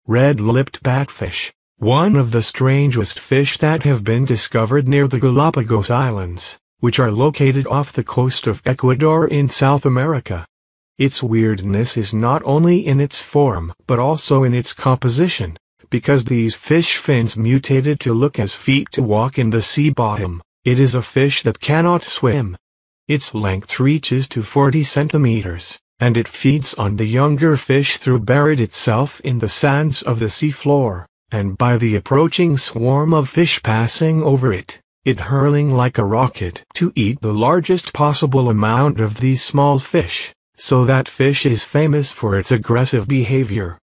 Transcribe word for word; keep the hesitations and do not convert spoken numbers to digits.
red-lipped batfish, one of the strangest fish that have been discovered near the Galapagos Islands, which are located off the coast of Ecuador in South America. Its weirdness is not only in its form but also in its composition, because these fish fins mutated to look as feet to walk in the sea bottom. It is a fish that cannot swim. Its length reaches to forty centimeters, and it feeds on the younger fish through buried itself in the sands of the seafloor, and by the approaching swarm of fish passing over it, it hurling like a rocket to eat the largest possible amount of these small fish. So that fish is famous for its aggressive behavior.